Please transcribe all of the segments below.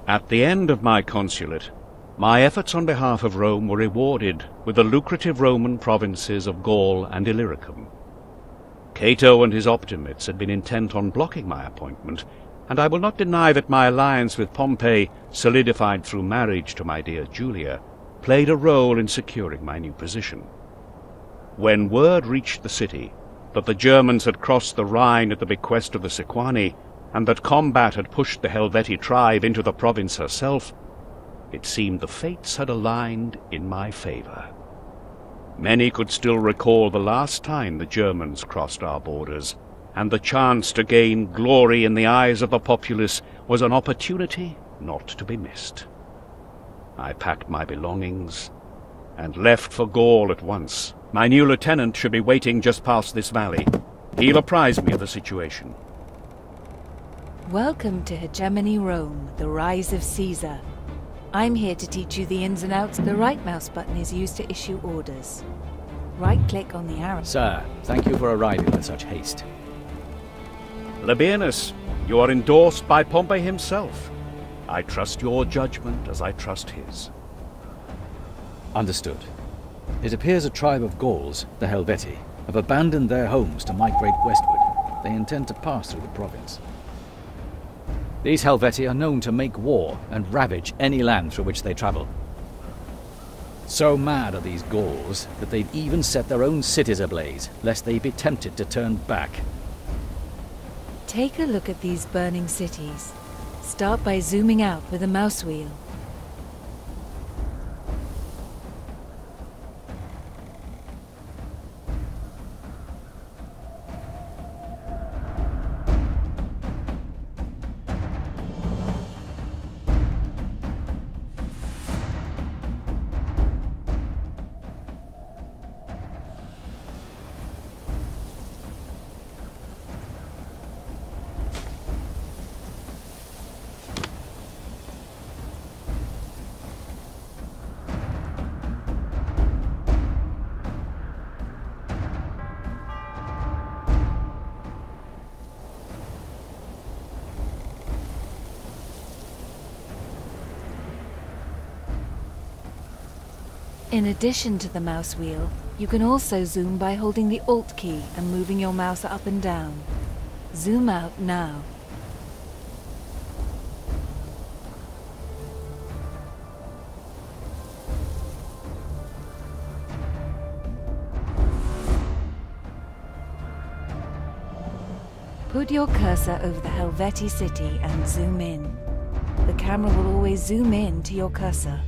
At the end of my consulate, my efforts on behalf of Rome were rewarded with the lucrative Roman provinces of Gaul and Illyricum. Cato and his optimates had been intent on blocking my appointment, and I will not deny that my alliance with Pompey, solidified through marriage to my dear Julia, played a role in securing my new position. When word reached the city that the Germans had crossed the Rhine at the bequest of the Sequani, and that combat had pushed the Helvetii tribe into the province herself, it seemed the fates had aligned in my favor. Many could still recall the last time the Germans crossed our borders, and the chance to gain glory in the eyes of the populace was an opportunity not to be missed. I packed my belongings and left for Gaul at once. My new lieutenant should be waiting just past this valley. He'll apprise me of the situation. Welcome to Hegemony Rome, the rise of Caesar. I'm here to teach you the ins and outs. The right mouse button is used to issue orders. Right-click on the arrow. Sir, thank you for arriving with such haste. Labienus, you are endorsed by Pompey himself. I trust your judgment as I trust his. Understood. It appears a tribe of Gauls, the Helvetii, have abandoned their homes to migrate westward. They intend to pass through the province. These Helvetii are known to make war and ravage any land through which they travel. So mad are these Gauls that they've even set their own cities ablaze, lest they be tempted to turn back. Take a look at these burning cities. Start by zooming out with a mouse wheel. In addition to the mouse wheel, you can also zoom by holding the Alt key and moving your mouse up and down. Zoom out now. Put your cursor over the Helvetii city and zoom in. The camera will always zoom in to your cursor.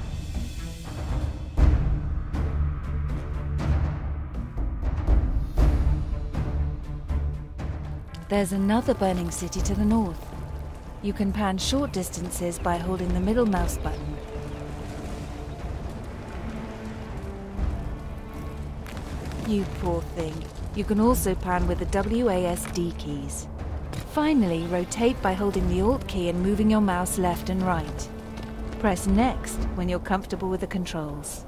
There's another burning city to the north. You can pan short distances by holding the middle mouse button. You poor thing. You can also pan with the WASD keys. Finally, rotate by holding the Alt key and moving your mouse left and right. Press Next when you're comfortable with the controls.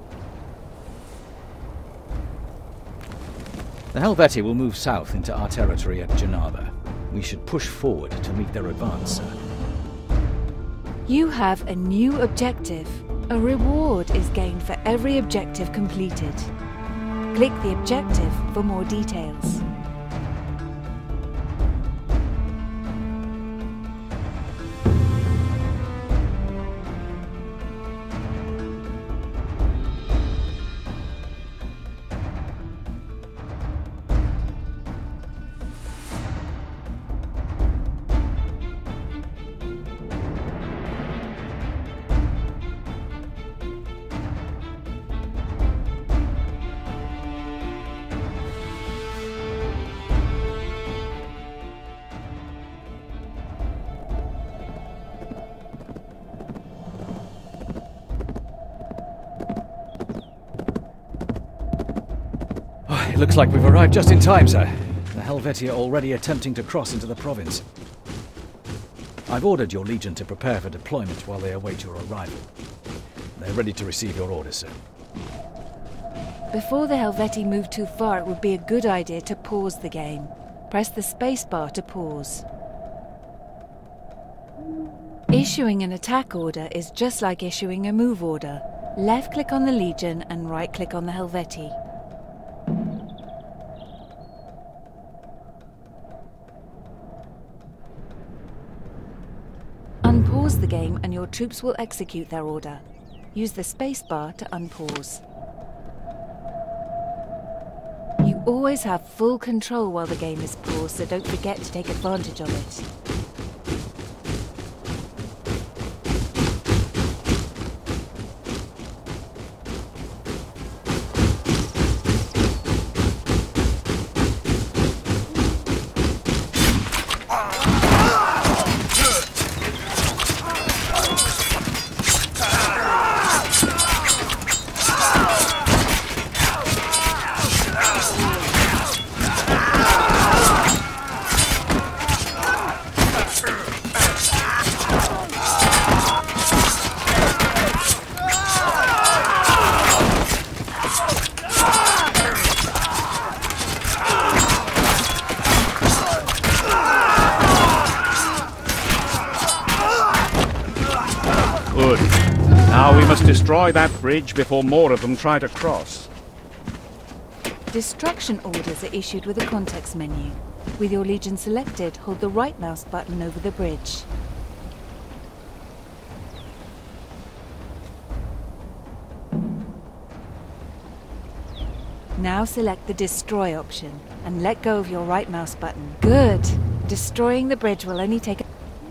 The Helvetii will move south into our territory at Genava. We should push forward to meet their advance, sir. You have a new objective. A reward is gained for every objective completed. Click the objective for more details. It looks like we've arrived just in time, sir. The Helvetii are already attempting to cross into the province. I've ordered your legion to prepare for deployment while they await your arrival. They're ready to receive your orders, sir. Before the Helvetii move too far, it would be a good idea to pause the game. Press the space bar to pause. Issuing an attack order is just like issuing a move order. Left-click on the Legion and right-click on the Helvetii. Unpause the game and your troops will execute their order. Use the spacebar to unpause. You always have full control while the game is paused, so don't forget to take advantage of it. Good. Now we must destroy that bridge before more of them try to cross. Destruction orders are issued with a context menu. With your Legion selected, hold the right mouse button over the bridge. Now select the Destroy option and let go of your right mouse button. Good! Destroying the bridge will only take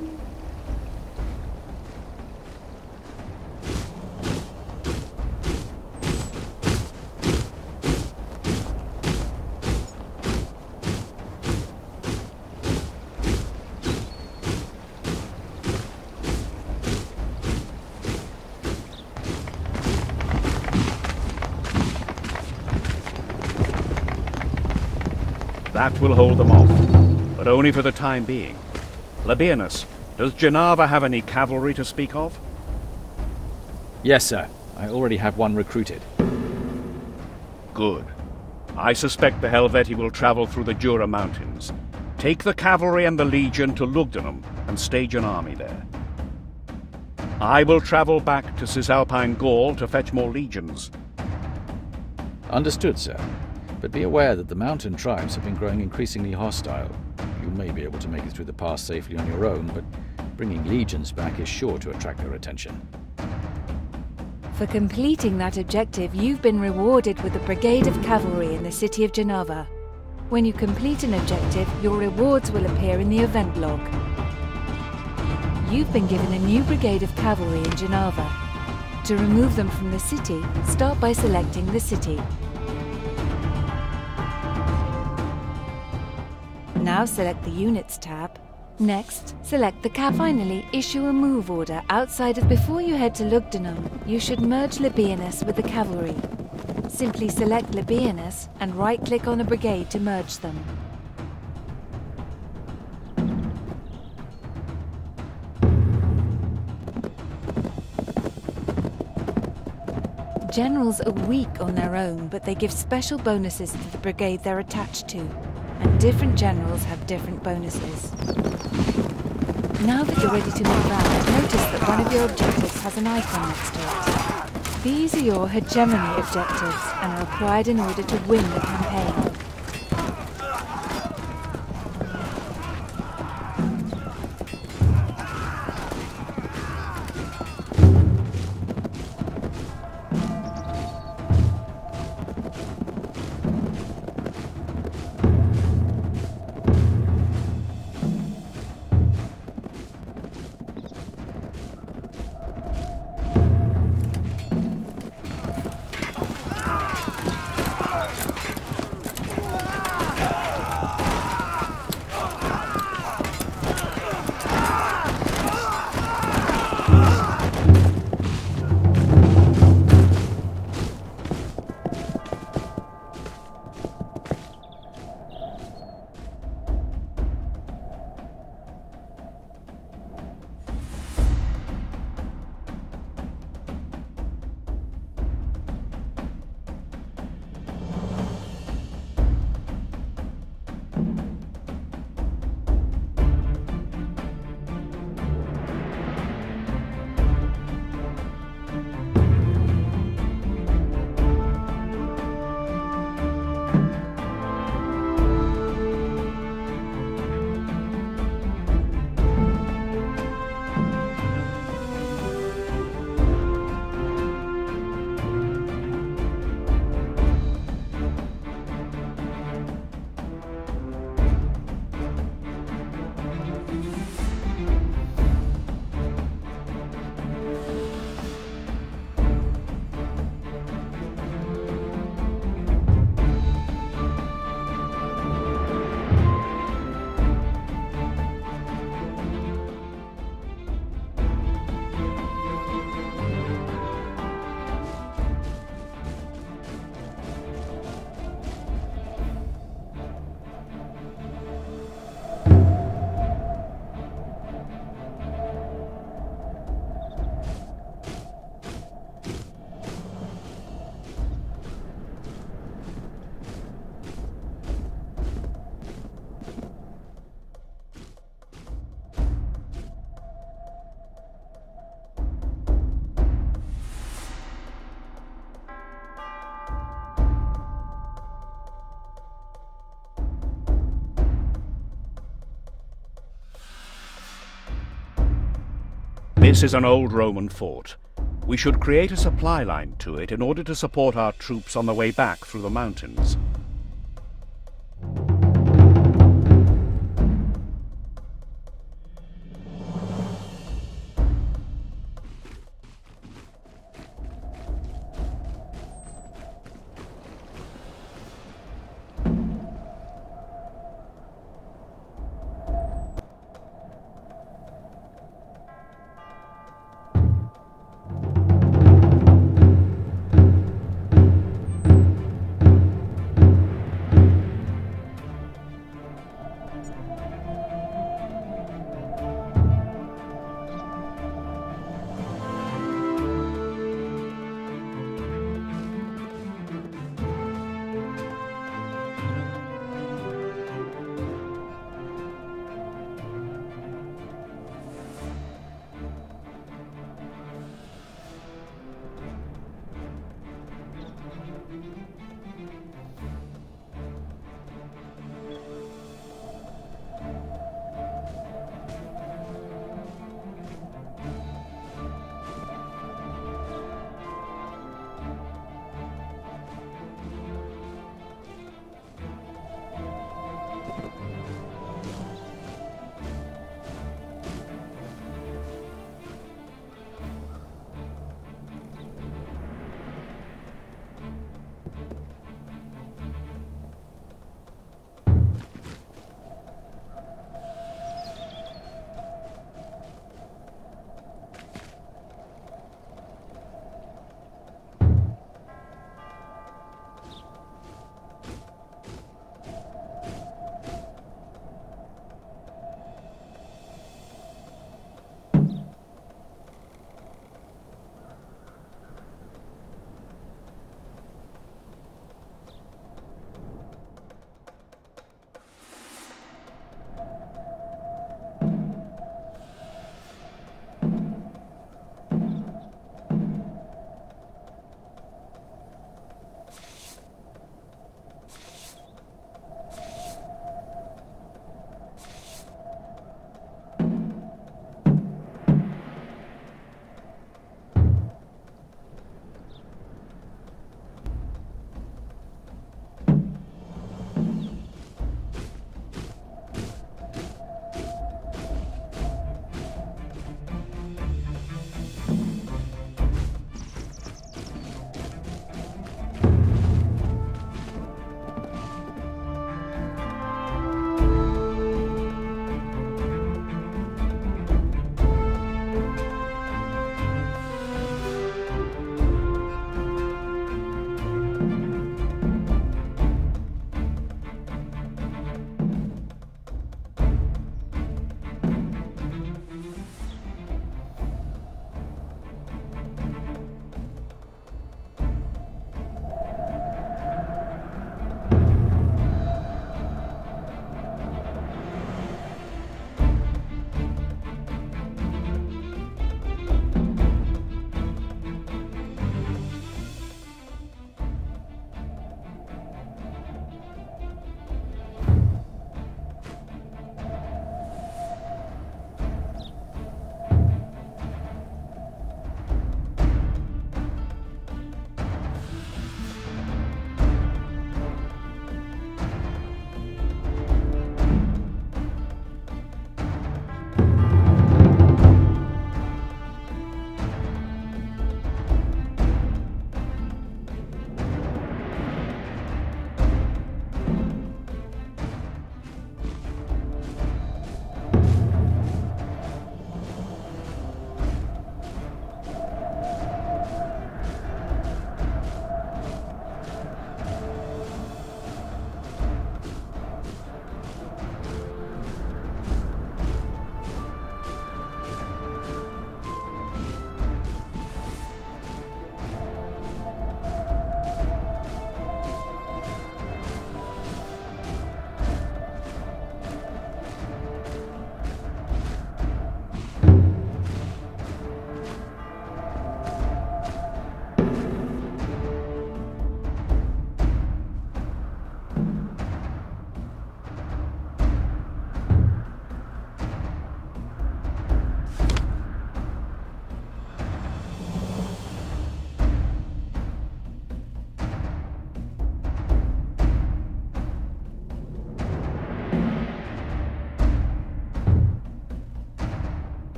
That will hold them off, but only for the time being. Labienus, does Genava have any cavalry to speak of? Yes, sir. I already have one recruited. Good. I suspect the Helvetii will travel through the Jura Mountains. Take the cavalry and the Legion to Lugdunum and stage an army there. I will travel back to Cisalpine Gaul to fetch more legions. Understood, sir. But be aware that the mountain tribes have been growing increasingly hostile. You may be able to make it through the pass safely on your own, but bringing legions back is sure to attract their attention. For completing that objective, you've been rewarded with a brigade of cavalry in the city of Genava. When you complete an objective, your rewards will appear in the event log. You've been given a new brigade of cavalry in Genava. To remove them from the city, start by selecting the city. Now select the Units tab. Next, select the cap. Finally, issue a move order outside of. Before you head to Lugdunum, you should merge Labienus with the cavalry. Simply select Labienus and right-click on a brigade to merge them. Generals are weak on their own, but they give special bonuses to the brigade they're attached to. And different generals have different bonuses. Now that you're ready to move out, notice that one of your objectives has an icon next to it. These are your Hegemony objectives and are required in order to win the campaign. This is an old Roman fort. We should create a supply line to it in order to support our troops on the way back through the mountains.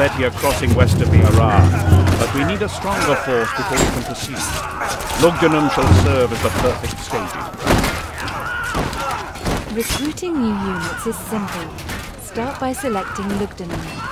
Helvetii are crossing west of the Arar, but we need a stronger force before we can proceed. Lugdunum shall serve as the perfect staging. Recruiting new units is simple. Start by selecting Lugdunum.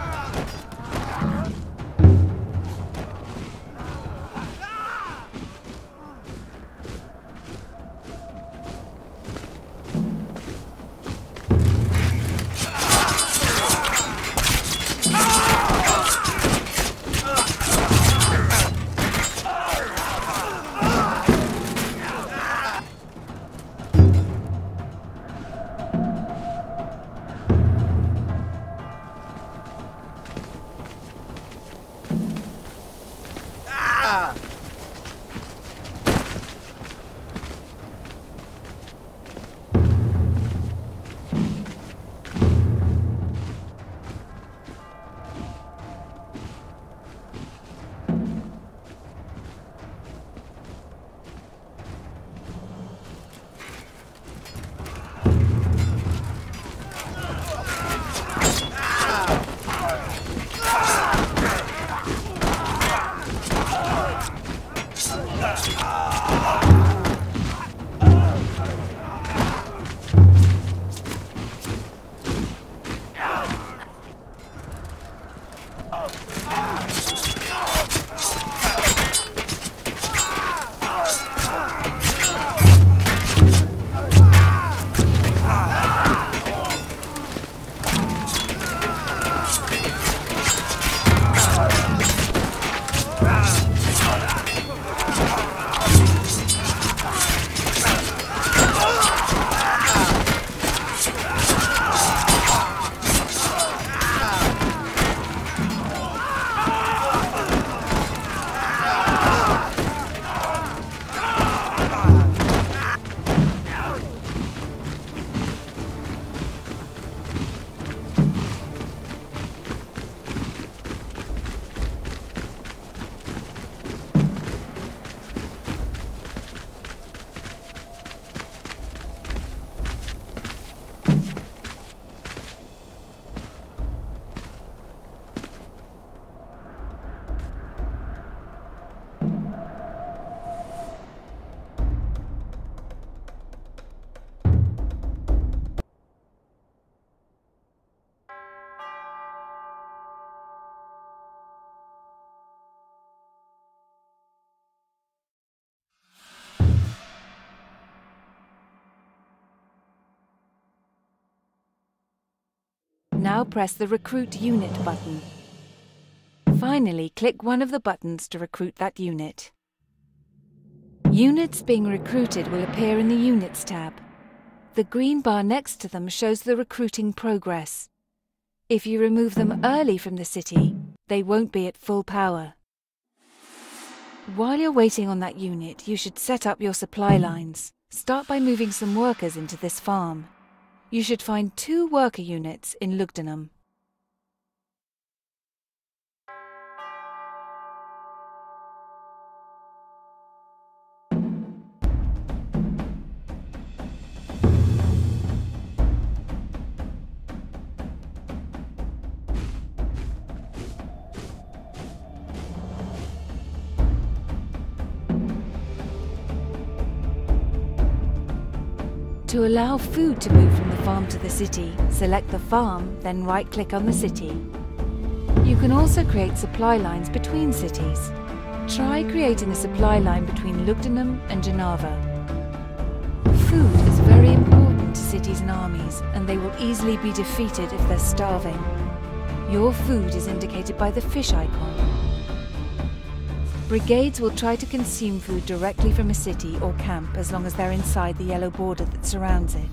Now press the Recruit Unit button. Finally, click one of the buttons to recruit that unit. Units being recruited will appear in the Units tab. The green bar next to them shows the recruiting progress. If you remove them early from the city, they won't be at full power. While you're waiting on that unit, you should set up your supply lines. Start by moving some workers into this farm. You should find 2 worker units in Lugdunum. To allow food to move from the farm to the city, select the farm, then right-click on the city. You can also create supply lines between cities. Try creating a supply line between Lugdunum and Genava. Food is very important to cities and armies, and they will easily be defeated if they're starving. Your food is indicated by the fish icon. Brigades will try to consume food directly from a city or camp as long as they're inside the yellow border that surrounds it.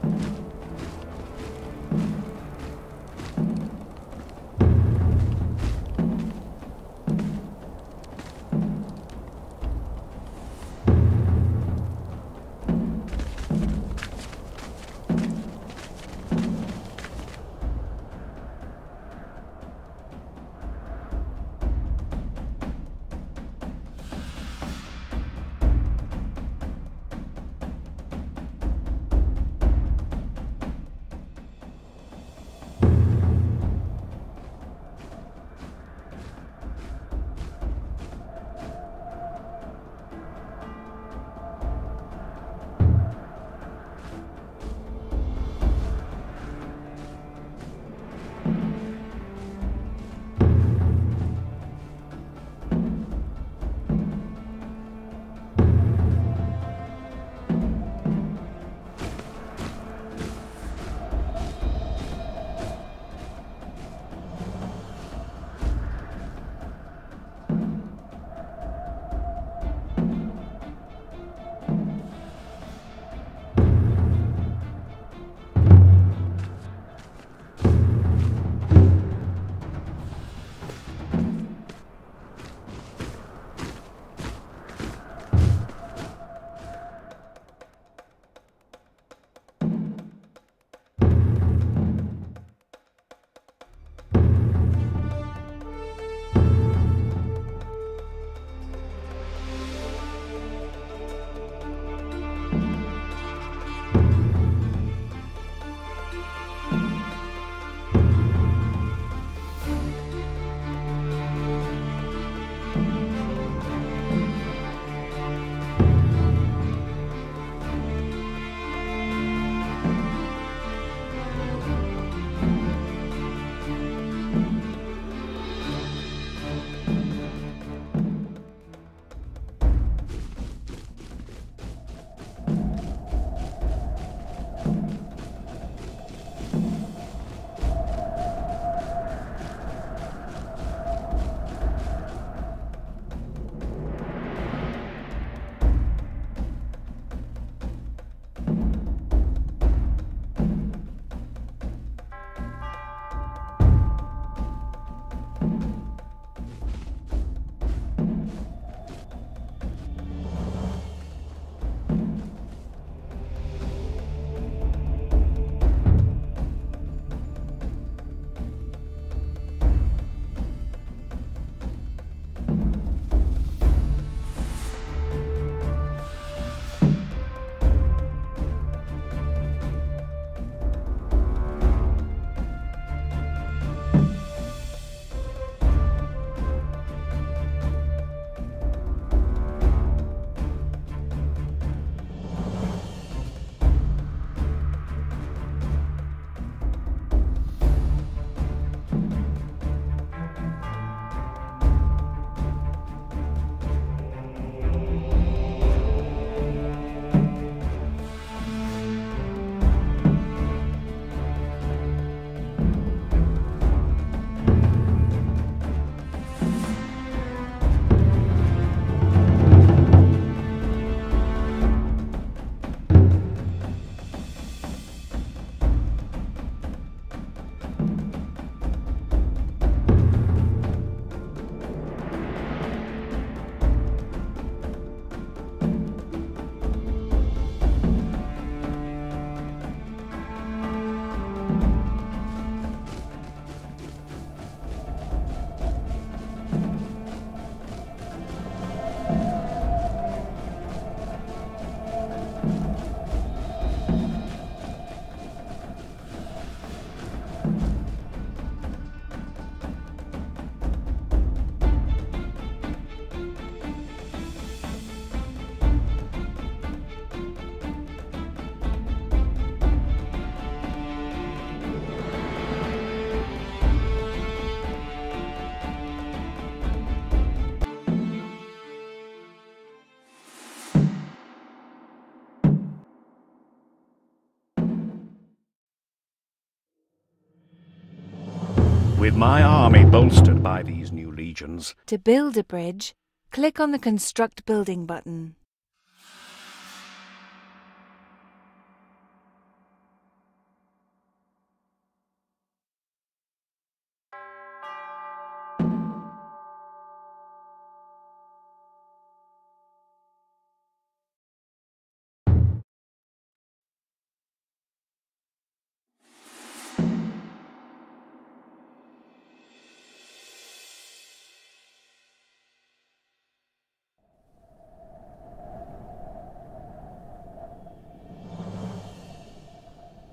With my army bolstered by these new legions, To build a bridge, click on the Construct Building button.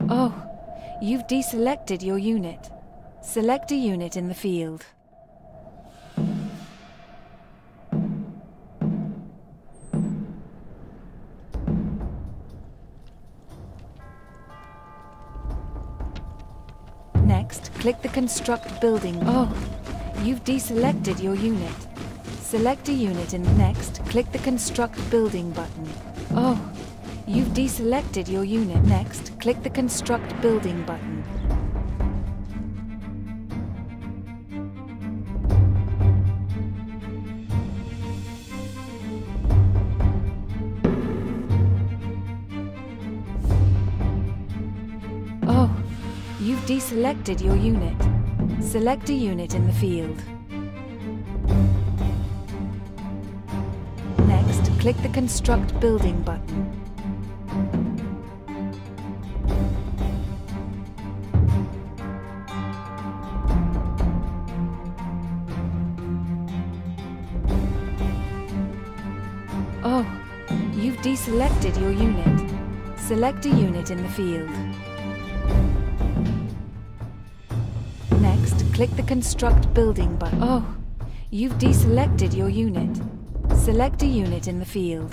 Oh, you've deselected your unit. Select a unit in the field. Next, click the Construct Building. Oh, you've deselected your unit. Select a unit in the next, click the Construct Building button. Oh, you've deselected your unit. Next, click the Construct Building button. Oh, you've deselected your unit. Select a unit in the field. Next, click the Construct Building button. Oh, you've deselected your unit. Select a unit in the field. Next, click the Construct Building button. Oh, you've deselected your unit. Select a unit in the field.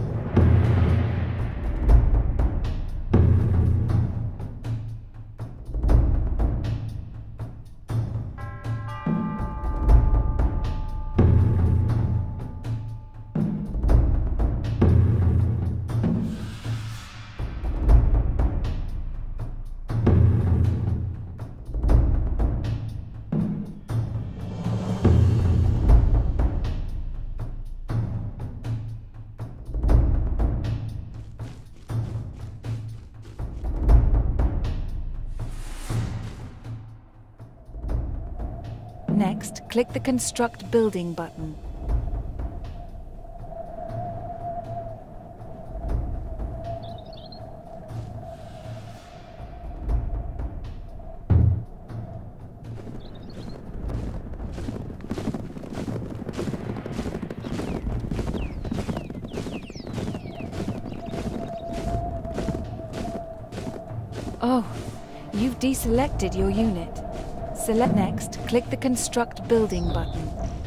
Next, click the Construct Building button. Oh, you've deselected your unit. Select next, click the Construct Building button.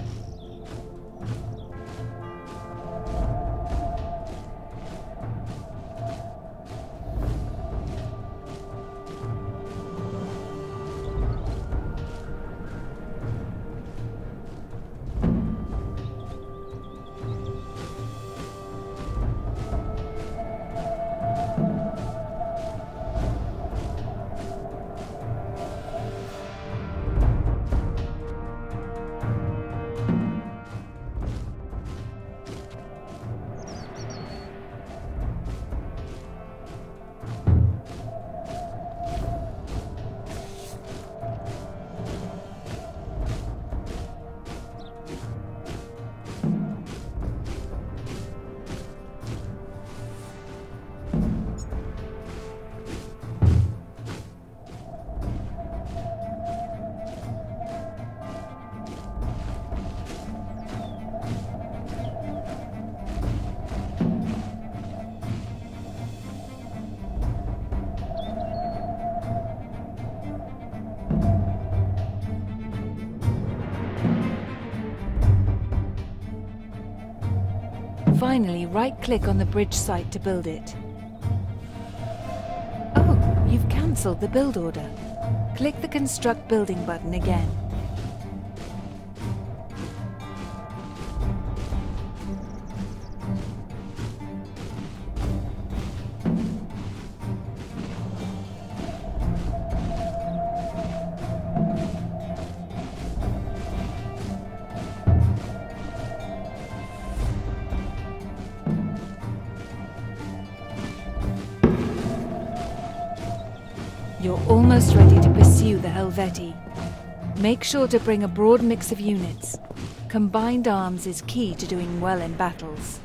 Finally, right-click on the bridge site to build it. Oh, you've cancelled the build order. Click the Construct Building button again. You're almost ready to pursue the Helvetii. Make sure to bring a broad mix of units. Combined arms is key to doing well in battles.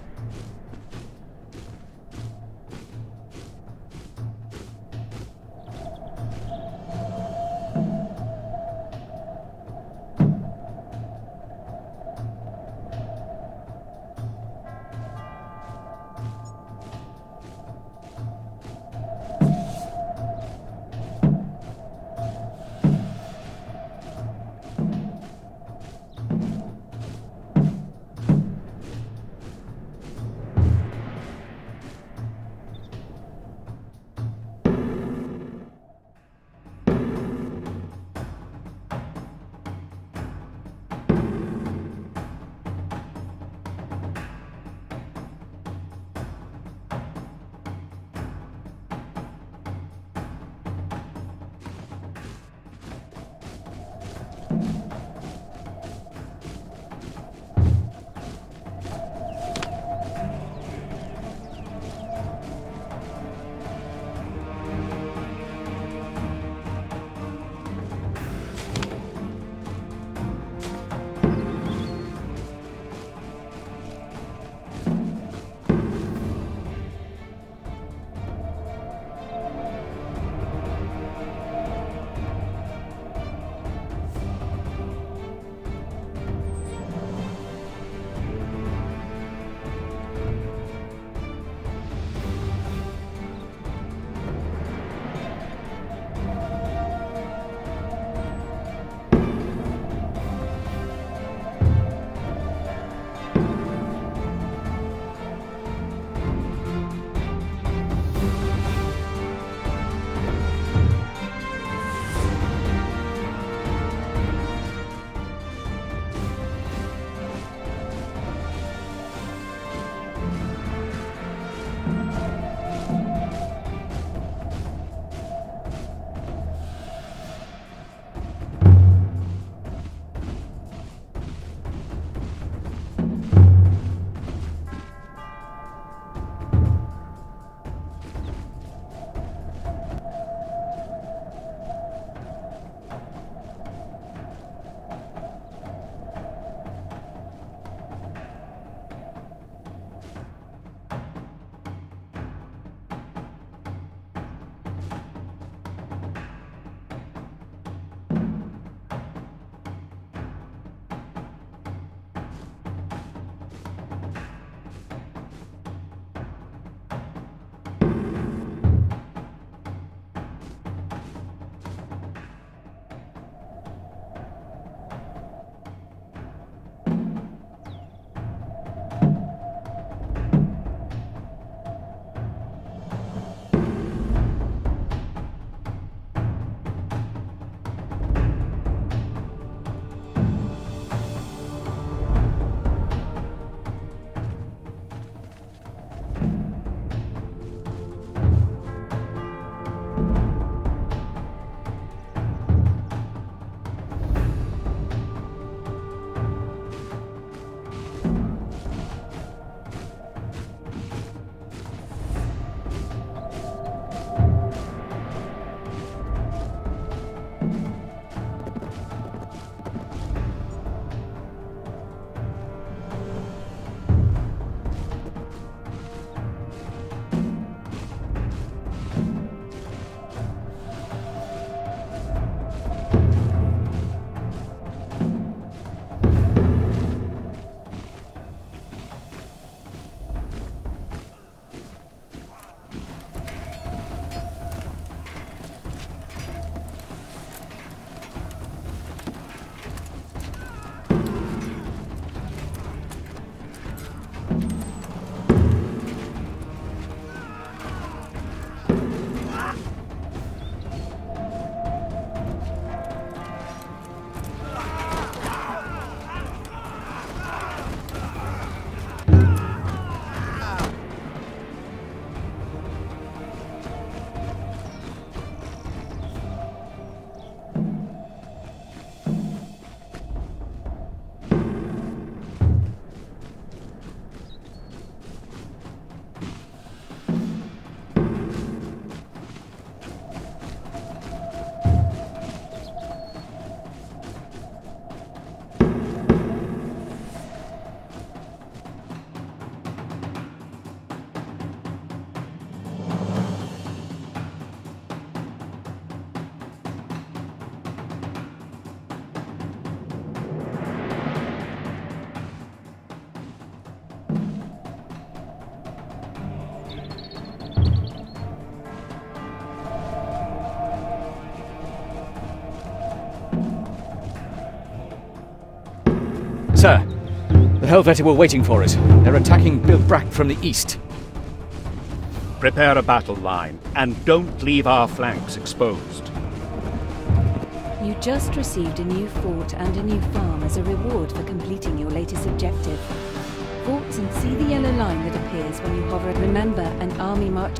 The Helvetii were waiting for us. They're attacking Bilbrack from the east. Prepare a battle line, and don't leave our flanks exposed. You just received a new fort and a new farm as a reward for completing your latest objective. Forts and see the yellow line that appears when you hover. Remember, an army march.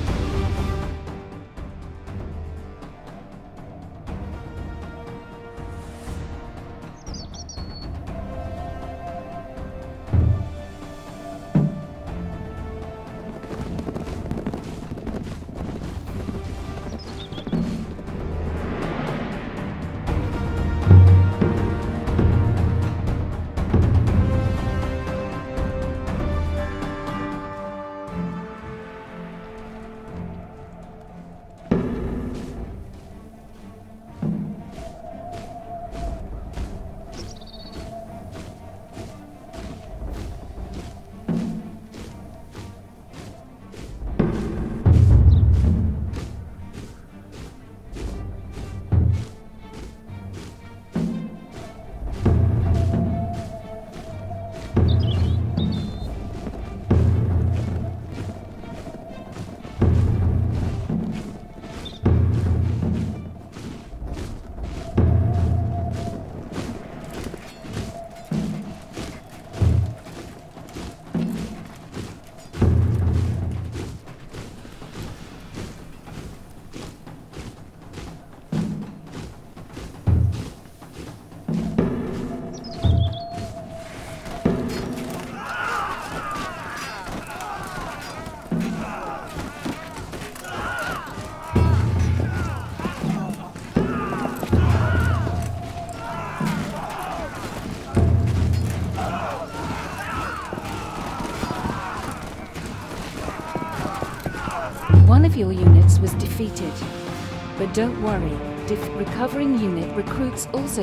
One of your units was defeated. But don't worry, recovering unit recruits also...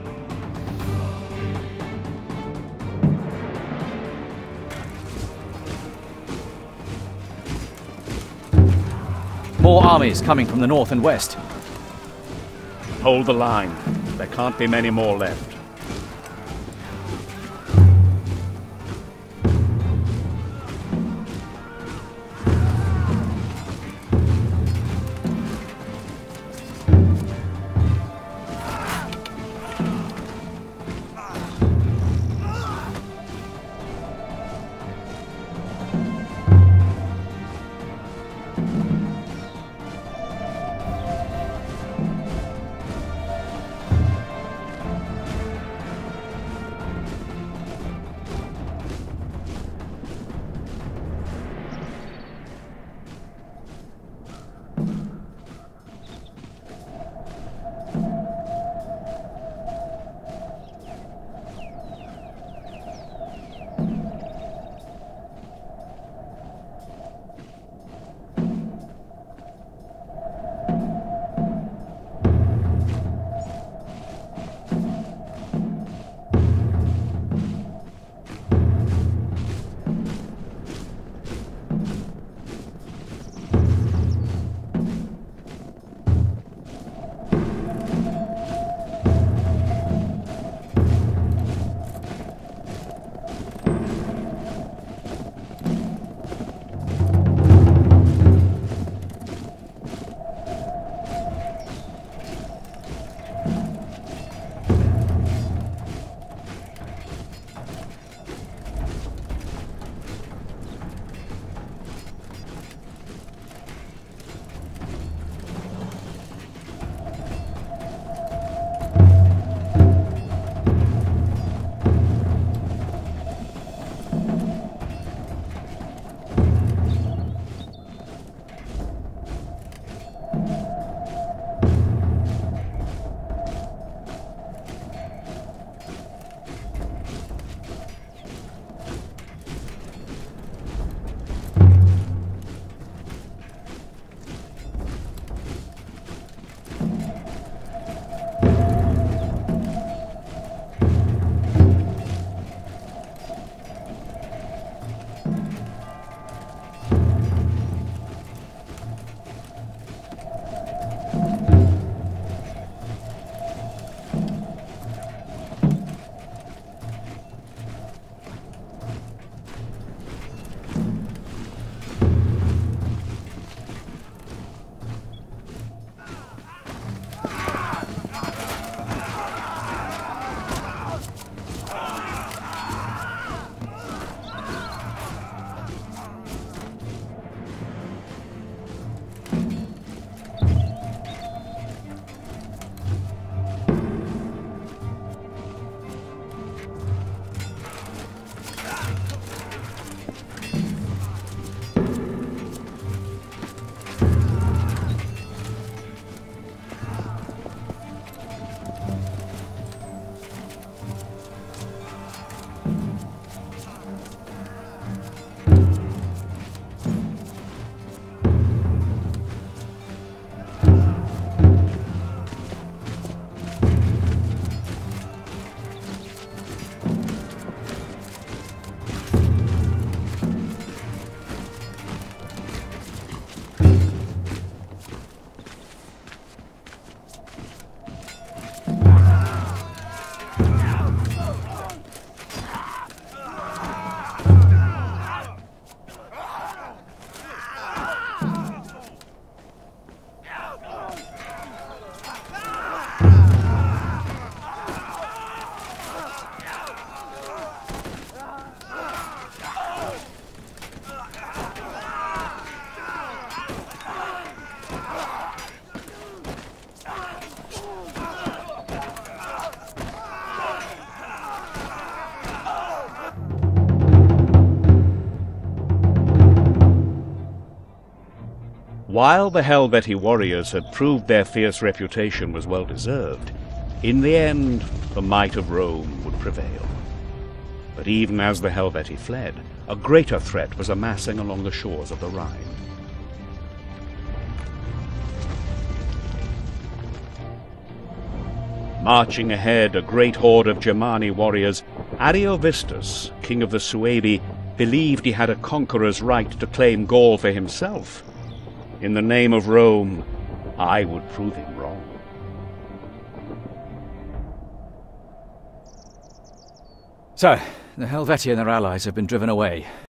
More armies coming from the north and west. Hold the line. There can't be many more left. While the Helvetii warriors had proved their fierce reputation was well deserved, in the end the might of Rome would prevail. But even as the Helvetii fled, a greater threat was amassing along the shores of the Rhine. Marching ahead, a great horde of Germani warriors, Ariovistus, king of the Suebi, believed he had a conqueror's right to claim Gaul for himself. In the name of Rome, I would prove him wrong. So, the Helvetii and their allies have been driven away.